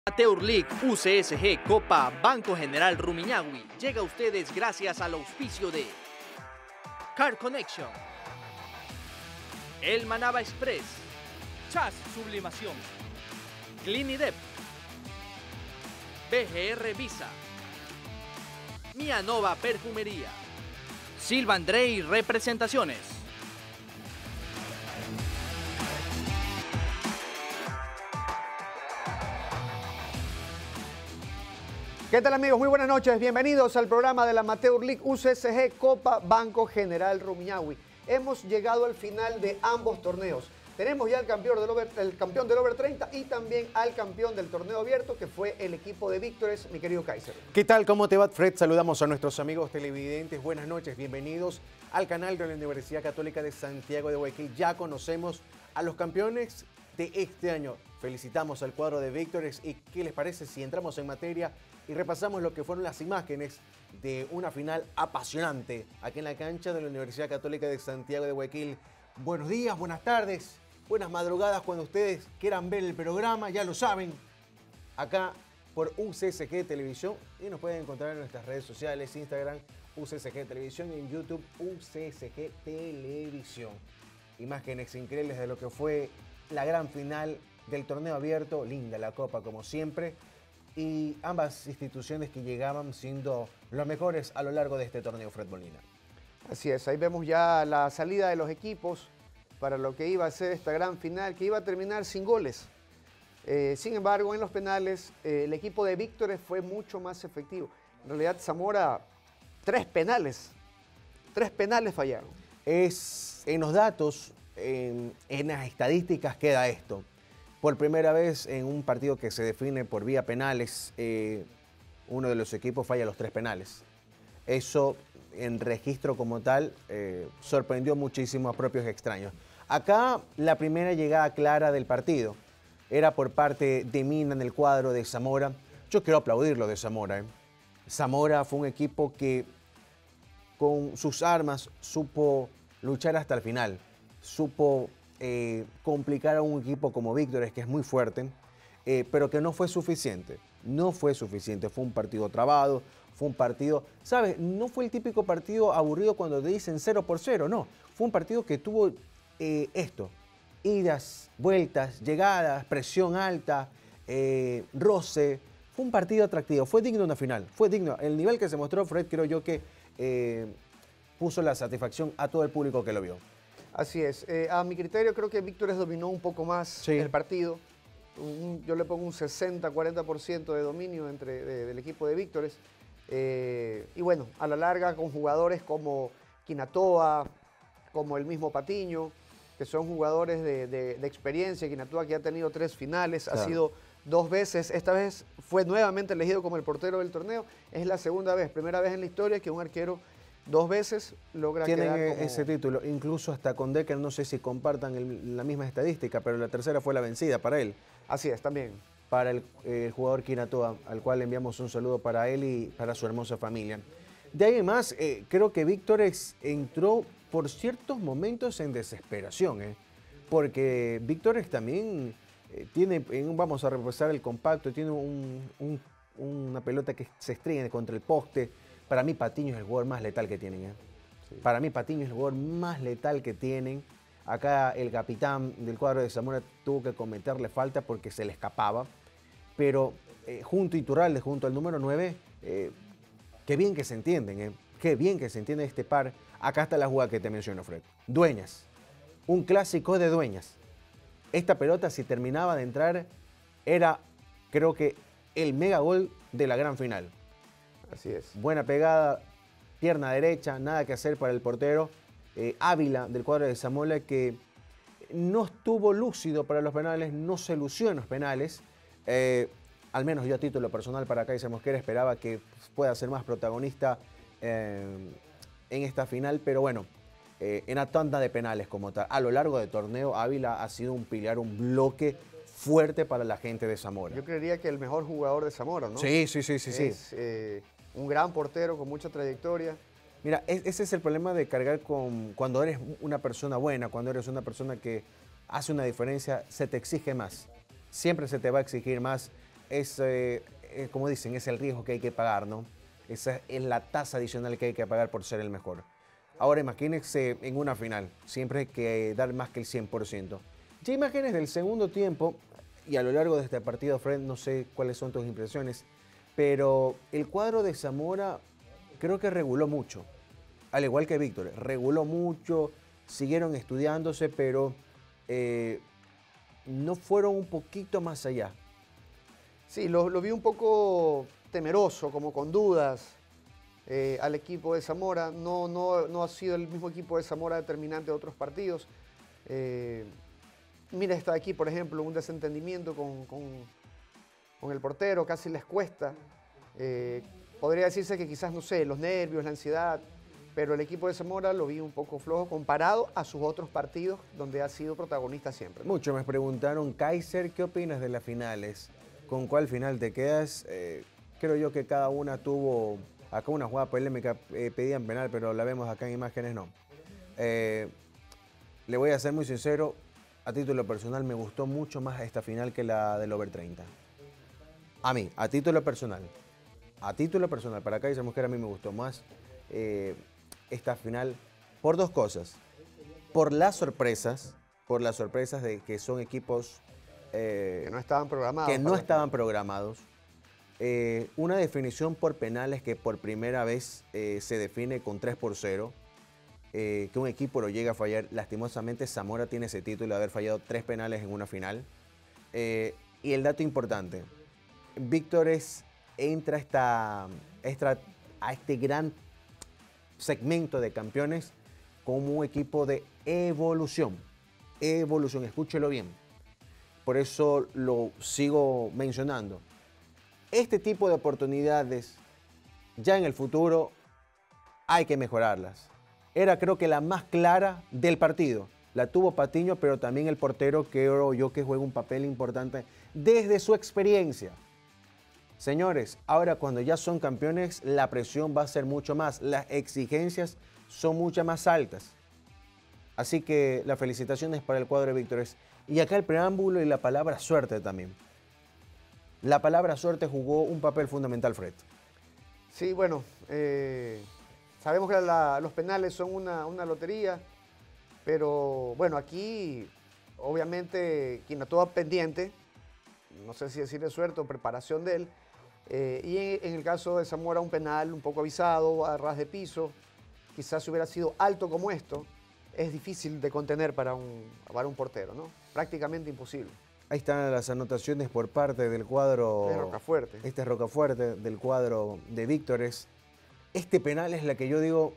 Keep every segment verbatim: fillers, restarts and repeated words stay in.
Amateur League U C S G Copa Banco General Rumiñahui llega a ustedes gracias al auspicio de Car Connection, El Manaba Express, Chas Sublimación, Clinidep, B G R Visa, Mianova Perfumería, Silva Andrei Representaciones. ¿Qué tal, amigos? Muy buenas noches. Bienvenidos al programa de la Amateur League U C S G Copa Banco General Rumiñahui. Hemos llegado al final de ambos torneos. Tenemos ya el campeón del over, el campeón del over treinta y también al campeón del torneo abierto, que fue el equipo de Víctores, mi querido Kaiser. ¿Qué tal? ¿Cómo te va, Fred? Saludamos a nuestros amigos televidentes. Buenas noches, bienvenidos al canal de la Universidad Católica de Santiago de Guayaquil. Ya conocemos a los campeones de este año. Felicitamos al cuadro de Víctores. ¿Y qué les parece si entramos en materia y repasamos lo que fueron las imágenes de una final apasionante aquí en la cancha de la Universidad Católica de Santiago de Guayaquil? Buenos días, buenas tardes, buenas madrugadas cuando ustedes quieran ver el programa, ya lo saben, acá por U C S G Televisión, y nos pueden encontrar en nuestras redes sociales, Instagram, U C S G Televisión, y en YouTube, U C S G Televisión. Imágenes increíbles de lo que fue la gran final del torneo abierto, linda la copa como siempre, y ambas instituciones que llegaban siendo los mejores a lo largo de este torneo, Fred Molina. Así es, ahí vemos ya la salida de los equipos para lo que iba a ser esta gran final, que iba a terminar sin goles. Eh, sin embargo, en los penales, eh, el equipo de Víctores fue mucho más efectivo. En realidad, Zamora, tres penales, tres penales fallaron. Es, en los datos, en, en las estadísticas queda esto. Por primera vez en un partido que se define por vía penales, eh, uno de los equipos falla los tres penales. Eso, en registro como tal, eh, sorprendió muchísimo a propios extraños. Acá, la primera llegada clara del partido era por parte de Mina en el cuadro de Zamora. Yo quiero aplaudirlo de Zamora. ¿eh? Zamora fue un equipo que, con sus armas, supo luchar hasta el final. Supo Eh, complicar a un equipo como Víctores, que es muy fuerte, eh, pero que no fue suficiente. No fue suficiente. Fue un partido trabado, fue un partido, ¿sabes? No fue el típico partido aburrido cuando te dicen cero por cero, no. Fue un partido que tuvo eh, esto, idas, vueltas, llegadas, presión alta, eh, roce. Fue un partido atractivo, fue digno de una final, fue digno. El nivel que se mostró Fred, creo yo que eh, puso la satisfacción a todo el público que lo vio. Así es. Eh, a mi criterio, creo que Víctores dominó un poco más sí. el partido. Un, yo le pongo un sesenta a cuarenta por ciento de dominio entre, de, del equipo de Víctores. Eh, y bueno, a la larga, con jugadores como Quinatoa, como el mismo Patiño, que son jugadores de, de, de experiencia. Quinatoa, que ha tenido tres finales, claro. ha sido dos veces. Esta vez fue nuevamente elegido como el portero del torneo. Es la segunda vez, primera vez en la historia que un arquero dos veces logra Tienen quedar como... ese título, incluso hasta con Decker, no sé si compartan el, la misma estadística, pero la tercera fue la vencida para él. Así es, también. Para el, el jugador Quinatoa, al cual le enviamos un saludo para él y para su hermosa familia. De ahí en más, eh, creo que Víctores entró por ciertos momentos en desesperación, eh, porque Víctores también eh, tiene, en, vamos a repasar el compacto, tiene un, un, una pelota que se estrella contra el poste. Para mí Patiño es el jugador más letal que tienen. ¿eh? Sí. Para mí Patiño es el jugador más letal que tienen. Acá el capitán del cuadro de Zamora tuvo que cometerle falta porque se le escapaba. Pero eh, junto a Iturralde, junto al número nueve, eh, qué bien que se entienden. ¿eh? Qué bien que se entiende este par. Acá está la jugada que te menciono, Fred. Dueñas. Un clásico de Dueñas. Esta pelota, si terminaba de entrar, era, creo que, el mega gol de la gran final. Así es. Buena pegada, pierna derecha, nada que hacer para el portero. Eh, Ávila, del cuadro de Zamora, que no estuvo lúcido para los penales, no se lució en los penales. Eh, al menos yo a título personal para Kaiser Mosquera esperaba que pueda ser más protagonista eh, en esta final, pero bueno, eh, en la tanda de penales como tal. A lo largo del torneo, Ávila ha sido un pilar, un bloque fuerte para la gente de Zamora. Yo creería que el mejor jugador de Zamora, ¿no? Sí, sí, sí, sí. Es, sí. Eh, un gran portero con mucha trayectoria. Mira, ese es el problema de cargar con cuando eres una persona buena, cuando eres una persona que hace una diferencia, se te exige más. Siempre se te va a exigir más es, eh, eh, como dicen, es el riesgo que hay que pagar, ¿no? Esa es la tasa adicional que hay que pagar por ser el mejor. Ahora imagínense en una final, siempre hay que dar más que el cien por ciento. Ya imágenes del segundo tiempo, y a lo largo de este partido, Fred, no sé cuáles son tus impresiones, pero el cuadro de Zamora creo que reguló mucho, al igual que Víctor, reguló mucho, siguieron estudiándose, pero eh, no fueron un poquito más allá. Sí, lo, lo vi un poco temeroso, como con dudas eh, al equipo de Zamora. No, no, no ha sido el mismo equipo de Zamora determinante de otros partidos. Eh, mira, está aquí, por ejemplo, un desentendimiento con, con, con el portero, casi les cuesta. Eh, podría decirse que quizás, no sé, los nervios, la ansiedad, pero el equipo de Zamora lo vi un poco flojo comparado a sus otros partidos donde ha sido protagonista siempre. Muchos me preguntaron, Kaiser, ¿qué opinas de las finales? ¿Con cuál final te quedas? Eh, creo yo que cada una tuvo, acá una jugada polémica, eh, pedían penal, pero la vemos acá en imágenes, no. Eh, le voy a ser muy sincero, a título personal me gustó mucho más esta final que la del over treinta. A mí, a título personal. A título personal, para Kaiser Mujer a mí me gustó más eh, esta final por dos cosas. Por las sorpresas, por las sorpresas de que son equipos eh, que no estaban programados. Que no estaban programados. Eh, una definición por penales que por primera vez eh, se define con tres por cero. Eh, que un equipo lo llega a fallar. Lastimosamente Zamora tiene ese título de haber fallado tres penales en una final. Eh, y el dato importante, Víctor es, entra esta, esta, a este gran segmento de campeones como un equipo de evolución. Evolución, escúchelo bien. Por eso lo sigo mencionando. Este tipo de oportunidades ya en el futuro hay que mejorarlas. Era creo que la más clara del partido. La tuvo Patiño, pero también el portero creo yo que juega un papel importante desde su experiencia. Señores, ahora cuando ya son campeones, la presión va a ser mucho más. Las exigencias son mucho más altas. Así que las felicitaciones para el cuadro de Víctores. Y acá el preámbulo y la palabra suerte también. La palabra suerte jugó un papel fundamental, Fred. Sí, bueno, eh, sabemos que la, los penales son una, una lotería, pero bueno, aquí obviamente Quinatoa pendiente, no sé si decirle suerte o preparación de él, eh, y en, en el caso de Zamora un penal un poco avisado, a ras de piso, quizás si hubiera sido alto como esto, es difícil de contener para un, para un portero, ¿no? Prácticamente imposible. Ahí están las anotaciones por parte del cuadro. Este es Rocafuerte. Este es Rocafuerte, del cuadro de Víctores. Este penal es la que yo digo,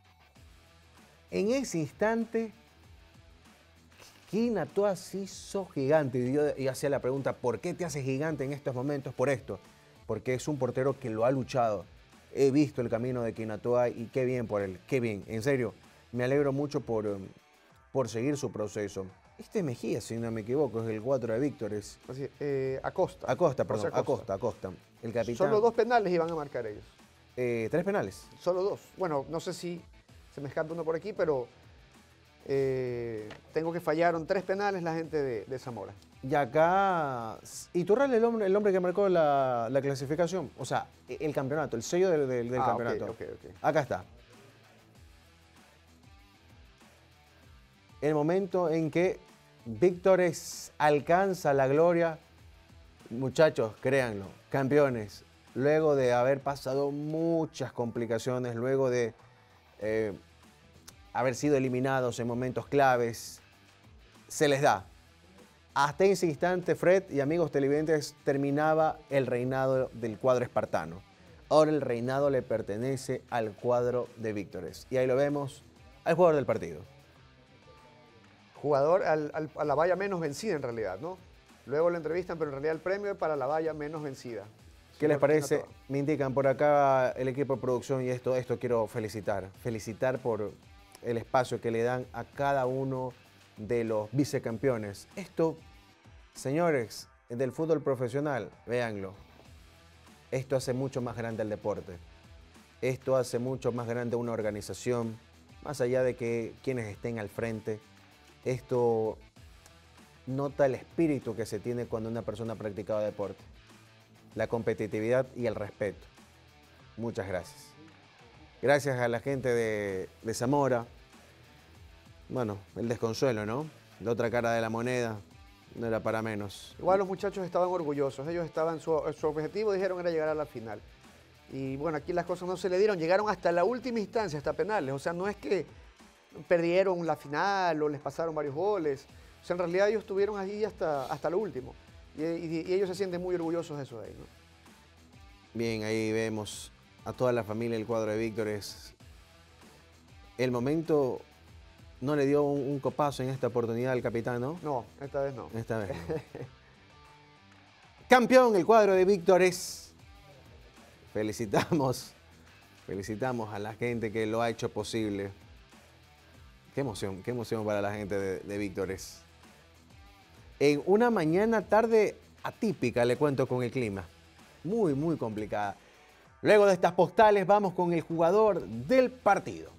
en ese instante, Quinatoa se hizo gigante. Y yo y hacía la pregunta, ¿por qué te haces gigante en estos momentos? Por esto, porque es un portero que lo ha luchado. He visto el camino de Quinatoa y qué bien por él, qué bien. En serio, me alegro mucho por, por seguir su proceso. Este Mejía, si no me equivoco, es el cuatro de Víctores. Así, eh, Acosta. Acosta, perdón, Acosta. Acosta, Acosta. El capitán. Solo dos penales iban a marcar ellos. Eh, ¿Tres penales? Solo dos. Bueno, no sé si se me escapa uno por aquí, pero eh, tengo que fallaron tres penales la gente de, de Zamora. Y acá, Iturralde, el hombre, el hombre que marcó la, la clasificación, o sea, el campeonato, el sello del, del, del ah, campeonato. Okay, okay, okay. Acá está. El momento en que Víctores alcanza la gloria, muchachos, créanlo, campeones, luego de haber pasado muchas complicaciones, luego de eh, haber sido eliminados en momentos claves, se les da. Hasta ese instante, Fred y amigos televidentes, terminaba el reinado del cuadro espartano. Ahora el reinado le pertenece al cuadro de Víctores. Y ahí lo vemos, al jugador del partido. Jugador al, al, a la valla menos vencida en realidad, ¿no? Luego lo entrevistan, pero en realidad el premio es para la valla menos vencida. ¿Qué les parece? Me indican por acá el equipo de producción y esto, esto quiero felicitar. Felicitar por el espacio que le dan a cada uno de los vicecampeones. Esto, señores, del fútbol profesional, véanlo. Esto hace mucho más grande el deporte. Esto hace mucho más grande una organización, más allá de que quienes estén al frente. Esto nota el espíritu que se tiene cuando una persona ha practicado deporte. la competitividad y el respeto. Muchas gracias. Gracias a la gente de, de Zamora. Bueno, el desconsuelo, ¿no? La otra cara de la moneda no era para menos. Igual los muchachos estaban orgullosos. Ellos estaban, su, su objetivo, dijeron, era llegar a la final. Y bueno, aquí las cosas no se le dieron. Llegaron hasta la última instancia, hasta penales. O sea, no es que perdieron la final o les pasaron varios goles. O sea, en realidad ellos estuvieron allí hasta, hasta lo último. Y, y, y ellos se sienten muy orgullosos de eso de ahí, ¿no? Bien, ahí vemos a toda la familia del cuadro de Víctores. El momento no le dio un, un copazo en esta oportunidad al capitán, ¿no? No, esta vez no. Esta vez no. Campeón el cuadro de Víctores. Felicitamos, felicitamos a la gente que lo ha hecho posible. Qué emoción, qué emoción para la gente de, de Víctores. En una mañana tarde atípica, le cuento, con el clima. Muy, muy complicada. Luego de estas postales vamos con el jugador del partido.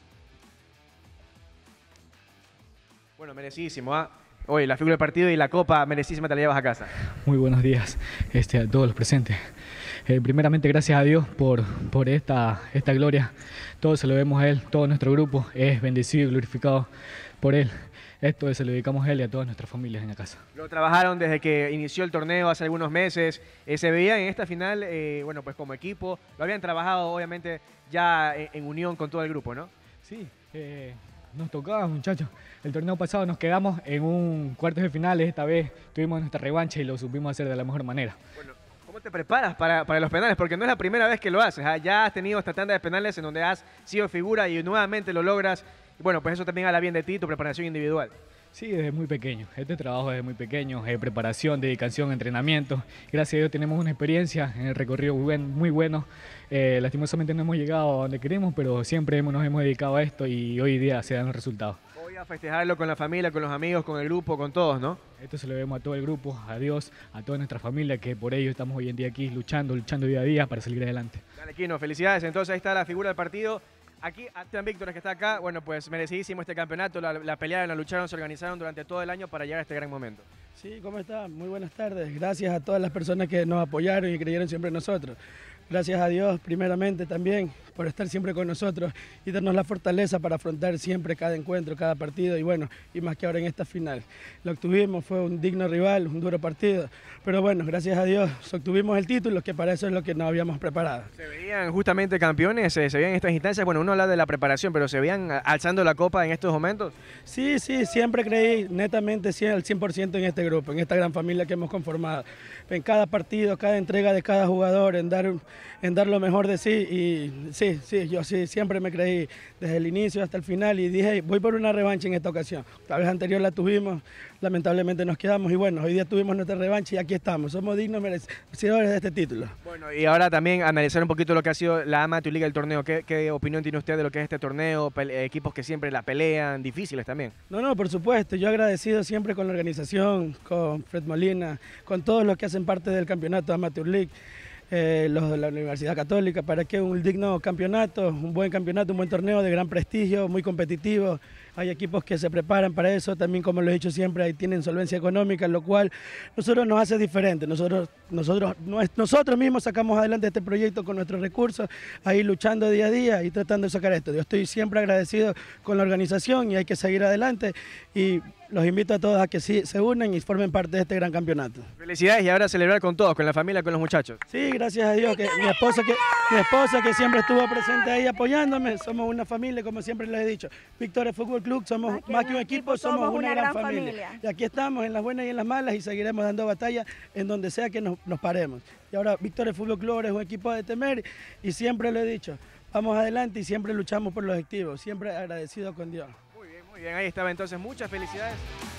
Bueno, merecidísimo, ¿ah? ¿eh? Hoy la figura del partido y la copa merecidísima te la llevas a casa. Muy buenos días este, a todos los presentes. Eh, primeramente, gracias a Dios por, por esta, esta gloria. Todo se lo debemos a Él, todo nuestro grupo es bendecido y glorificado por Él. Esto se lo dedicamos a Él y a todas nuestras familias en la casa. Lo trabajaron desde que inició el torneo hace algunos meses. Eh, se veía en esta final, eh, bueno, pues como equipo. Lo habían trabajado, obviamente, ya en, en unión con todo el grupo, ¿no? Sí, eh, nos tocaba, muchachos. El torneo pasado nos quedamos en un cuartos de finales. Esta vez tuvimos nuestra revancha y lo supimos hacer de la mejor manera. Bueno, ¿cómo te preparas para, para los penales? Porque no es la primera vez que lo haces. ¿eh? Ya has tenido esta tanda de penales en donde has sido figura y nuevamente lo logras. Y bueno, pues eso también habla bien de ti, tu preparación individual. Sí, desde muy pequeño. Este trabajo desde muy pequeño, eh, preparación, dedicación, entrenamiento. Gracias a Dios tenemos una experiencia en el recorrido muy, buen, muy bueno. Eh, lastimosamente no hemos llegado a donde queremos, pero siempre hemos, nos hemos dedicado a esto y hoy día se dan los resultados. Hoy a festejarlo con la familia, con los amigos, con el grupo, con todos, ¿no? Esto se lo debemos a todo el grupo, a Dios, a toda nuestra familia, que por ello estamos hoy en día aquí luchando, luchando día a día para salir adelante. Dale, Quino, felicidades. Entonces ahí está la figura del partido. Aquí, Esteban Víctores, que está acá, bueno, pues merecidísimo este campeonato, la, la pelearon, la lucharon, se organizaron durante todo el año para llegar a este gran momento. Sí, ¿cómo está? Muy buenas tardes. Gracias a todas las personas que nos apoyaron y creyeron siempre en nosotros. Gracias a Dios, primeramente, también por estar siempre con nosotros y darnos la fortaleza para afrontar siempre cada encuentro, cada partido y bueno, y más que ahora en esta final. Lo obtuvimos, fue un digno rival, un duro partido, pero bueno, gracias a Dios obtuvimos el título, que para eso es lo que nos habíamos preparado. Se veían justamente campeones, se, se veían en estas instancias, bueno, uno habla de la preparación, pero ¿se veían alzando la copa en estos momentos? Sí, sí, siempre creí netamente al cien por ciento en este grupo, en esta gran familia que hemos conformado. En cada partido, cada entrega de cada jugador, en dar, en dar lo mejor de sí y sí, sí, yo sí, siempre me creí desde el inicio hasta el final y dije, voy por una revancha en esta ocasión. La vez anterior la tuvimos, lamentablemente nos quedamos y bueno, hoy día tuvimos nuestra revancha y aquí estamos, somos dignos merecedores de este título. Bueno, y ahora también analizar un poquito lo que ha sido la Amateur League del torneo. ¿Qué, qué opinión tiene usted de lo que es este torneo? Pele- equipos que siempre la pelean, difíciles también. No, no, por supuesto, yo agradecido siempre con la organización, con Fred Molina, con todos los que hacen parte del campeonato Amateur League. Eh, los de la Universidad Católica, para que un digno campeonato, un buen campeonato, un buen torneo de gran prestigio, muy competitivo. Hay equipos que se preparan para eso, también como lo he dicho siempre, ahí tienen solvencia económica, lo cual nosotros nos hace diferente. Nosotros, nosotros, nosotros mismos sacamos adelante este proyecto con nuestros recursos, ahí luchando día a día y tratando de sacar esto. Yo estoy siempre agradecido con la organización y hay que seguir adelante y los invito a todos a que sí, se unan y formen parte de este gran campeonato. Felicidades y ahora celebrar con todos, con la familia, con los muchachos. Sí, gracias a Dios, que mi esposa que, mi esposa que siempre estuvo presente ahí apoyándome, somos una familia, como siempre les he dicho. Víctores Fútbol Club, somos más que, más que un equipo, somos, somos una, una gran, gran familia. familia. Y aquí estamos en las buenas y en las malas y seguiremos dando batalla en donde sea que nos, nos paremos. Y ahora Víctores Fútbol Club es un equipo de temer y siempre lo he dicho, vamos adelante y siempre luchamos por los objetivos, siempre agradecido con Dios. Muy bien, ahí estaba entonces, muchas felicidades.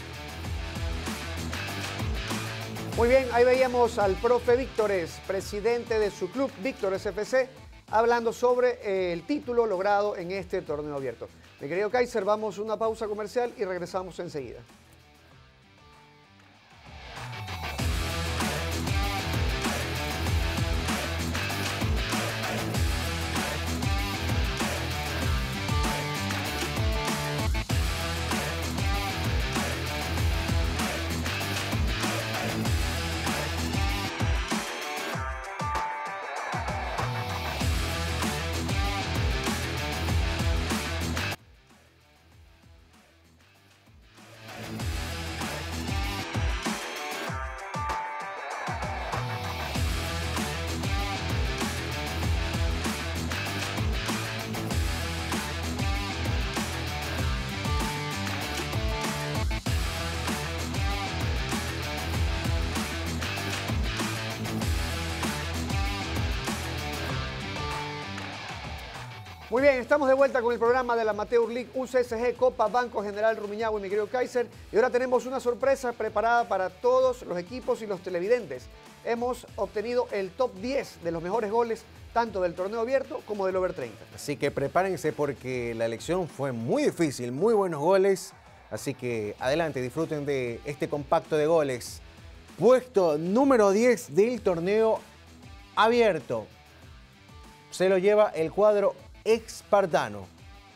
Muy bien, ahí veíamos al profe Víctores, presidente de su club Víctores F C, hablando sobre el título logrado en este torneo abierto. Mi querido Kaiser, vamos a una pausa comercial y regresamos enseguida. Muy bien, estamos de vuelta con el programa de la Amateur League U C S G Copa Banco General Rumiñahui, mi querido Kaiser. Y ahora tenemos una sorpresa preparada para todos los equipos y los televidentes. Hemos obtenido el top diez de los mejores goles, tanto del torneo abierto como del over treinta. Así que prepárense porque la elección fue muy difícil, muy buenos goles. Así que adelante, disfruten de este compacto de goles. Puesto número diez del torneo abierto. Se lo lleva el cuadro Espartano.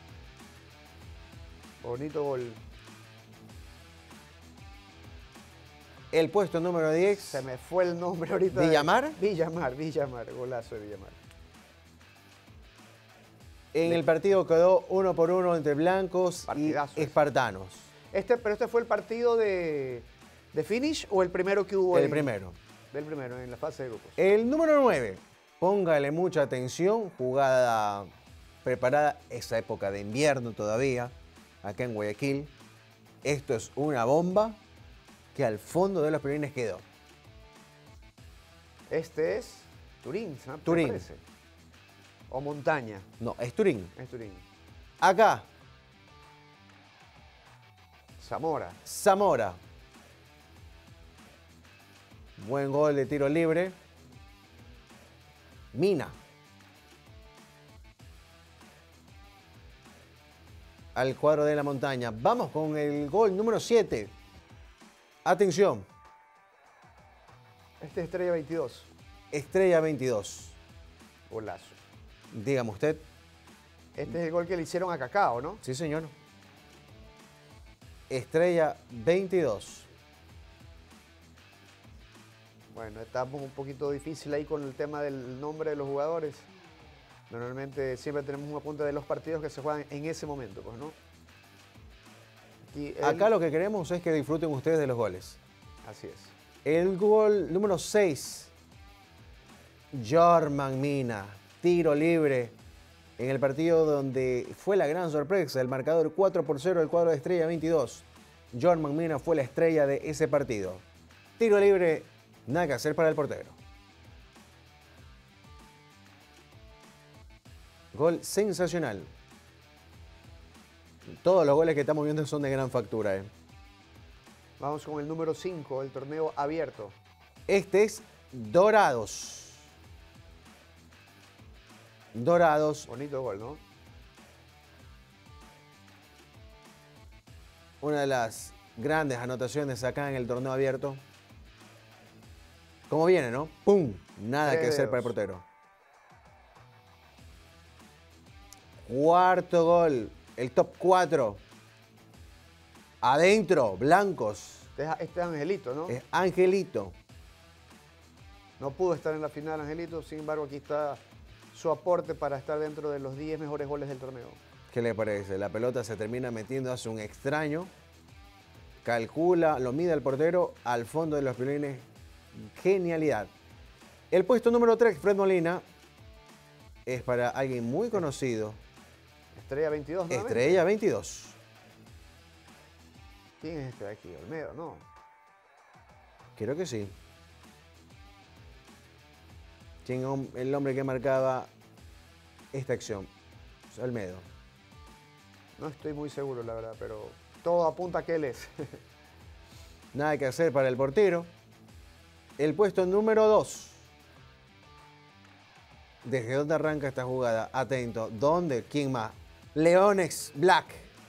Bonito gol. El puesto número diez. Se me fue el nombre ahorita. ¿Villamar? De... Villamar, Villamar, golazo de Villamar. En el partido quedó uno por uno entre blancos Partidazo y espartanos. Este, pero este fue el partido de, de finish o el primero que hubo. El en, primero. Del primero, en la fase de grupos. El número nueve. Póngale mucha atención. Jugada preparada, esa época de invierno todavía, acá en Guayaquil. Esto es una bomba que al fondo de los piolines quedó. Este es Turín, ¿no? Turín. Parece. O Montaña. No, es Turín. Es Turín. Acá, Zamora. Zamora. Buen gol de tiro libre. Mina. Al cuadro de la montaña. Vamos con el gol número siete. Atención. Este es Estrella veintidós. Estrella veintidós. Golazo. Dígame usted. Este es el gol que le hicieron a Cacao, ¿no? Sí, señor. Estrella veintidós. Bueno, estamos un poquito difícil ahí con el tema del nombre de los jugadores. Normalmente siempre tenemos una punta de los partidos que se juegan en ese momento, pues, ¿no? Aquí el... Acá lo que queremos es que disfruten ustedes de los goles. Así es. El gol número seis. Jorman Mina. Tiro libre en el partido donde fue la gran sorpresa. El marcador cuatro por cero del cuadro de Estrella veintidós. Jorman Mina fue la estrella de ese partido. Tiro libre, nada que hacer para el portero. Gol sensacional. Todos los goles que estamos viendo son de gran factura. ¿eh? Vamos con el número cinco, el torneo abierto. Este es Dorados. Dorados. Bonito gol, ¿no? Una de las grandes anotaciones acá en el torneo abierto. ¿Cómo viene, no? ¡Pum! Nada Tres que hacer dedos. para el portero. Cuarto gol. El top cuatro. Adentro, blancos. Este es, este es Angelito, ¿no? Es Angelito. No pudo estar en la final Angelito, sin embargo aquí está su aporte para estar dentro de los diez mejores goles del torneo. ¿Qué le parece? La pelota se termina metiendo hacia un extraño. Calcula, lo mide el portero al fondo de los piolines. Genialidad. El puesto número tres, Fred Molina, es para alguien muy conocido. Estrella veintidós, ¿no? Estrella veintidós. ¿Quién es este de aquí? Olmedo, ¿no? Creo que sí. ¿Quién es el hombre que marcaba esta acción? Olmedo. No estoy muy seguro, la verdad, pero todo apunta a que él es. Nada que hacer para el portero. El puesto número dos. ¿Desde dónde arranca esta jugada? Atento. ¿Dónde? ¿Quién más? Leones Black.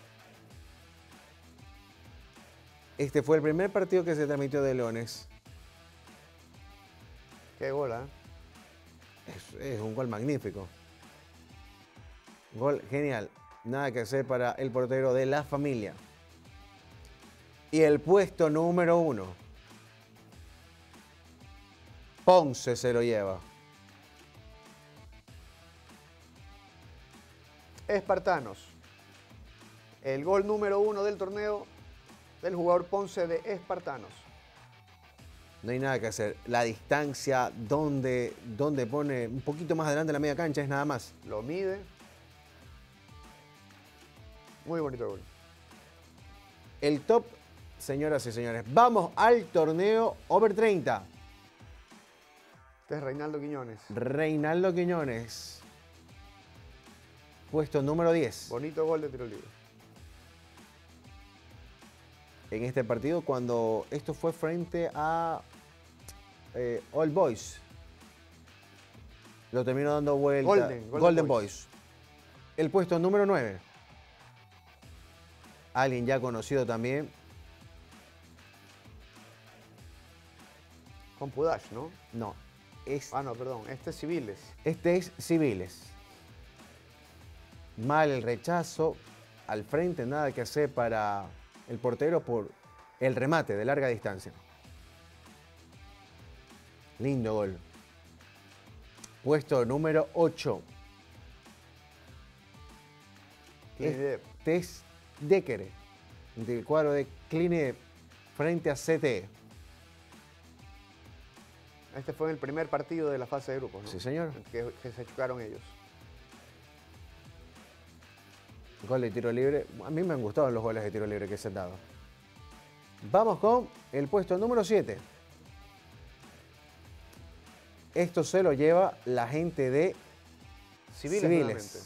Este fue el primer partido que se transmitió de Leones. Qué gol, ¿eh? Es, es un gol magnífico. Gol genial. Nada que hacer para el portero de la familia. Y el puesto número uno. Ponce se lo lleva. Espartanos. El gol número uno del torneo del jugador Ponce de Espartanos. No hay nada que hacer. La distancia donde, donde pone un poquito más adelante la media cancha es nada más. Lo mide. Muy bonito gol. El top, señoras y señores. Vamos al torneo over treinta. Este es Reinaldo Quiñones. Reinaldo Quiñones. Puesto número diez. Bonito gol de tiro libre. En este partido, cuando esto fue frente a eh, All Boys. Lo terminó dando vuelta. Golden, Golden, Golden Boys. Boys. El puesto número nueve. Alguien ya conocido también. Con Pudash, ¿no? No. Es, Ah, no, perdón. Este es Civiles. este es Civiles. Mal el rechazo. Al frente, nada que hacer para el portero por el remate de larga distancia. Lindo gol. Puesto número ocho. Clinidep. Este es Decker, del cuadro de Clinidep, frente a C T E. Este fue en el primer partido de la fase de grupos, ¿no? Sí, señor. Que, que se chocaron ellos. Gol de tiro libre. A mí me han gustado los goles de tiro libre que se han dado. Vamos con el puesto número siete. Esto se lo lleva la gente de Civiles. Civiles. nuevamente.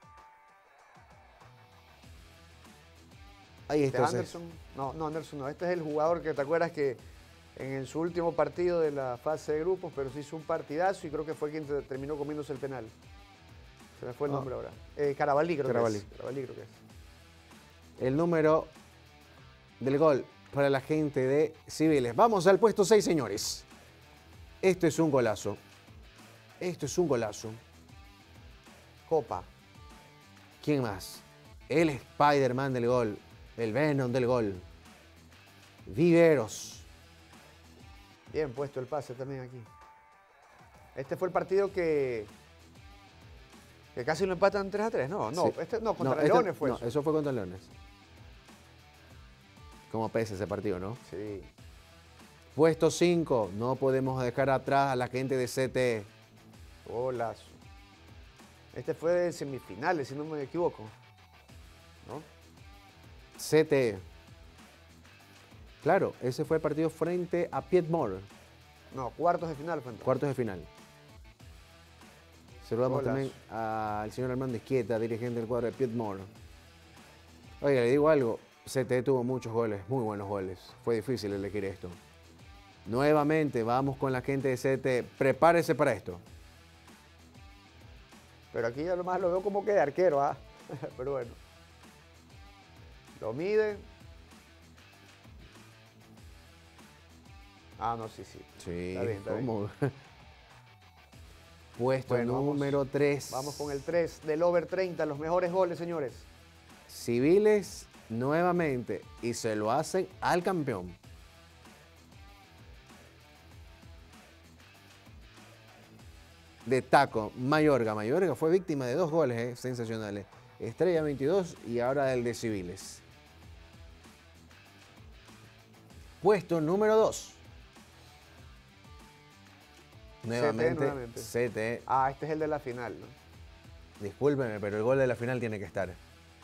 Ahí Este está. Anderson. No, no, Anderson no. Este es el jugador que te acuerdas que en su último partido de la fase de grupos, pero se hizo un partidazo y creo que fue quien te- terminó comiéndose el penal. Se me fue el Ah. nombre ahora. Eh, Carabalí creo Carabalí. que es. Carabalí creo que es. El número del gol para la gente de Civiles. Vamos al puesto seis, señores. Esto es un golazo. Esto es un golazo. Copa. ¿Quién más? El Spider-Man del gol. El Venom del gol. Viveros. Bien puesto el pase también aquí. Este fue el partido que, que casi lo empatan tres a tres. No, no, Sí. este, no contra No, este- Leones fue no, eso. eso fue contra Leones. Cómo pesa ese partido, ¿no? Sí. Puesto cinco. No podemos dejar atrás a la gente de C T E. Golazo. Este fue de semifinales, si no me equivoco. ¿No? C T E. Claro, ese fue el partido frente a Piedmont, No, cuartos de final fue entonces. cuartos de final. Saludamos Golazo. también al señor Armando Izquieta, dirigente del cuadro de Piedmont. Oiga, le digo algo, C T E tuvo muchos goles, muy buenos goles. Fue difícil elegir esto. Nuevamente, vamos con la gente de C T E. Prepárese para esto. Pero aquí ya lo más lo veo como que de arquero, ¿ah? Pero bueno. Lo mide. Ah, no, sí, sí. Sí, Está bien, está bien. ¿cómo? Puesto Bueno, vamos- número tres. Vamos con el tres del over treinta, los mejores goles, señores. Civiles nuevamente y se lo hacen al campeón. De taco, Mayorga. Mayorga fue víctima de dos goles eh, sensacionales. Estrella veintidós y ahora el de Civiles. Puesto número dos. Nuevamente, nuevamente. C T E. Ah, este es el de la final, ¿no? Discúlpenme, pero el gol de la final tiene que estar.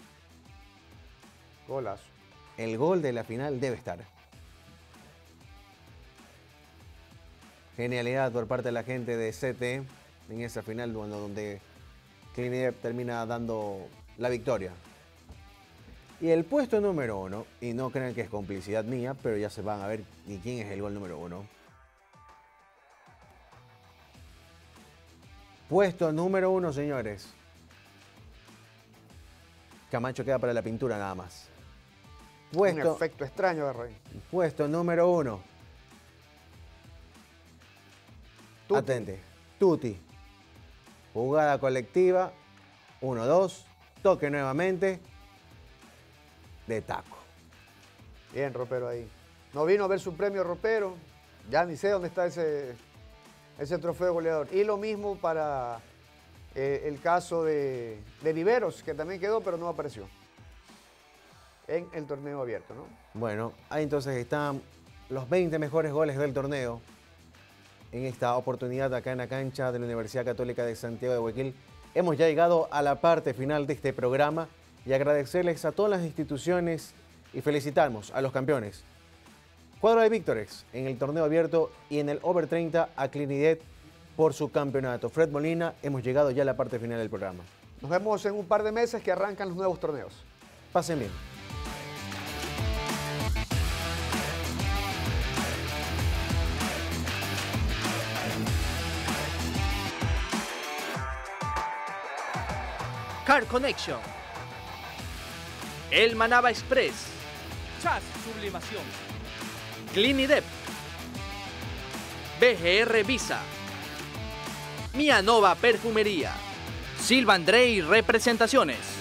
Golazo. El gol de la final debe estar. Genialidad por parte de la gente de C T E en esa final donde, donde Clinidep termina dando la victoria. Y el puesto número uno, y no crean que es complicidad mía, pero ya se van a ver y quién es el gol número uno. Puesto número uno, señores. Camacho queda para la pintura nada más. Un Puesto, efecto extraño de Rey. puesto número uno. Tuti. Atente. Tuti. Jugada colectiva. uno dos. Toque nuevamente. De taco. Bien, Ropero ahí. No vino a ver su premio Ropero. Ya ni sé dónde está ese, ese trofeo goleador. Y lo mismo para eh, el caso de, de Viveros, que también quedó, pero no apareció en el torneo abierto, ¿no? Bueno, ahí entonces están los veinte mejores goles del torneo en esta oportunidad acá en la cancha de la Universidad Católica de Santiago de Guayaquil. Hemos ya llegado a la parte final de este programa y agradecerles a todas las instituciones y felicitamos a los campeones. Cuadro de Víctores en el torneo abierto y en el over treinta a Clinidep por su campeonato. Fred Molina, hemos llegado ya a la parte final del programa. Nos vemos en un par de meses que arrancan los nuevos torneos. Pasen bien. Car Connection, El Manaba Express, Chas Sublimación, Clinidep, B G R Visa, Mianova Perfumería, Silva Andrei Representaciones.